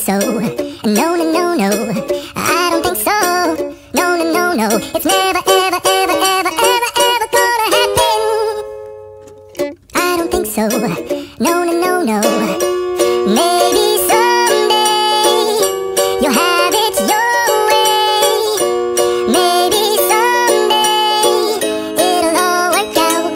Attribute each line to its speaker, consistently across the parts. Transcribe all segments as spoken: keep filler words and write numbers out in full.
Speaker 1: so. No, no, no, no, I don't think so. No, no, no, no, it's never, ever, ever, ever, ever, ever gonna happen. I don't think so. No, no, no, no. Maybe someday you'll have it your way. Maybe someday it'll all work out.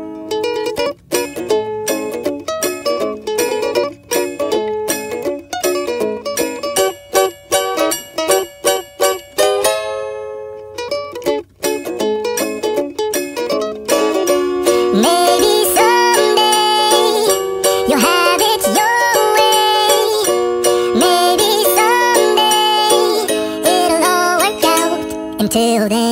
Speaker 1: Maybe someday you'll have it your way. Maybe someday it'll all work out. Until then,